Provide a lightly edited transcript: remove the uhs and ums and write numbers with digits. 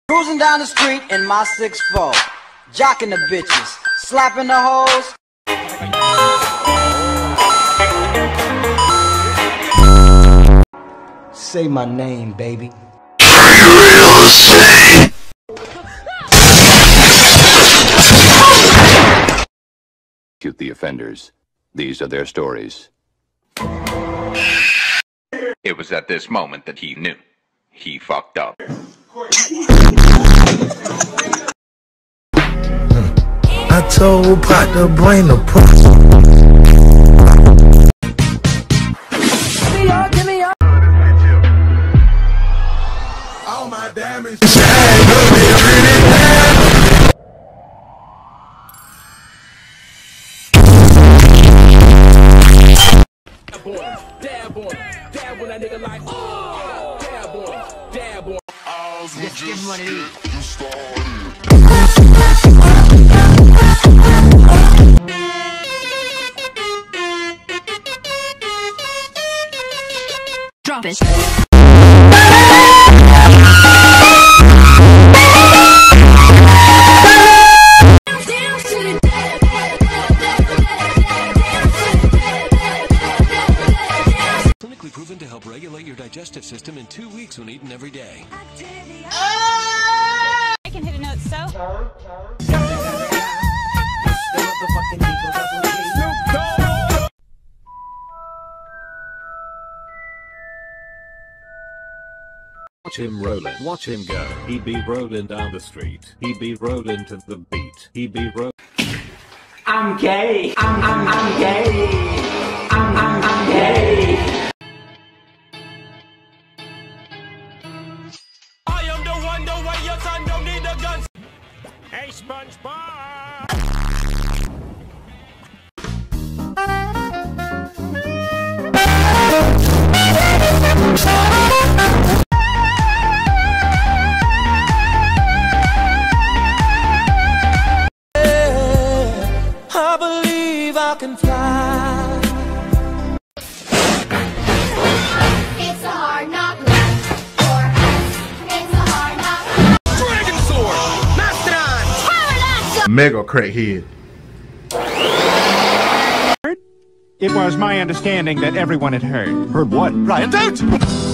Cruising down the street in my 6'4", jocking the bitches, slapping the hoes. Say my name, baby. Shoot the offenders. These are their stories. It was at this moment that he knew. He fucked up. I told Pot to bring the all my damage. Dab on that nigga like, oh, dab on. Just give him one of these. Drop it. Clinically proven to help regulate your digestive system in 2 weeks when eaten every day. I can hit a note so. Watch him rollin', watch him go. He be rollin' down the street. He be rollin' to the beat. He be rollin'. I'm gay. I'm gay. I'm gay. I am the one, the way your son don't need a gun. Hey, SpongeBob. I believe I can fly. It's a hard knock life for us. It's a hard knock life. Dragon Sword. Mastodon. Mega crackhead. It was my understanding that everyone had heard. Heard what? Ryan, don't!